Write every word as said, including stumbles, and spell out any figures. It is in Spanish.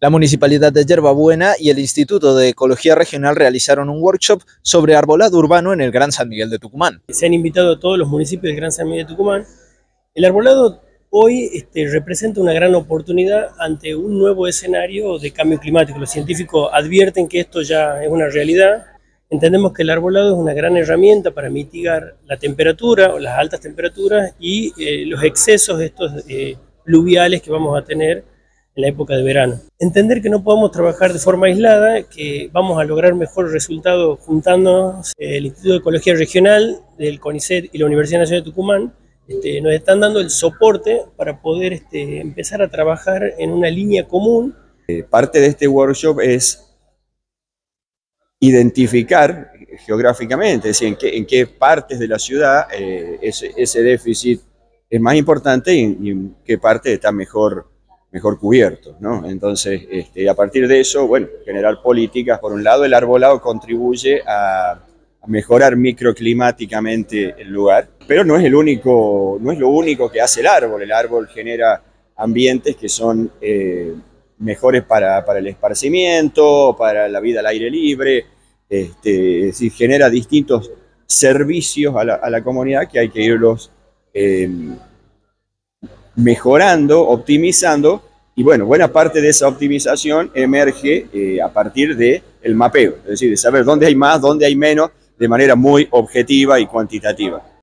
La Municipalidad de Yerbabuena y el Instituto de Ecología Regional realizaron un workshop sobre arbolado urbano en el Gran San Miguel de Tucumán. Se han invitado a todos los municipios del Gran San Miguel de Tucumán. El arbolado hoy este, representa una gran oportunidad ante un nuevo escenario de cambio climático. Los científicos advierten que esto ya es una realidad. Entendemos que el arbolado es una gran herramienta para mitigar la temperatura o las altas temperaturas y eh, los excesos estos eh, pluviales que vamos a tener en la época de verano. Entender que no podemos trabajar de forma aislada, que vamos a lograr mejores resultados juntándonos. El Instituto de Ecología Regional del CONICET y la Universidad Nacional de Tucumán este, nos están dando el soporte para poder este, empezar a trabajar en una línea común. Eh, parte de este workshop es identificar geográficamente, es decir, en qué, en qué partes de la ciudad eh, ese, ese déficit es más importante y, y en qué parte está mejor mejor cubierto, ¿no? Entonces, este, a partir de eso, bueno, generar políticas. Por un lado, el arbolado contribuye a, a mejorar microclimáticamente el lugar, pero no es, el único, no es lo único que hace el árbol. El árbol genera ambientes que son eh, mejores para, para el esparcimiento, para la vida al aire libre, este, es decir, genera distintos servicios a la, a la comunidad que hay que irlos eh, mejorando, optimizando, y bueno, buena parte de esa optimización emerge eh, a partir del mapeo, es decir, de saber dónde hay más, dónde hay menos, de manera muy objetiva y cuantitativa.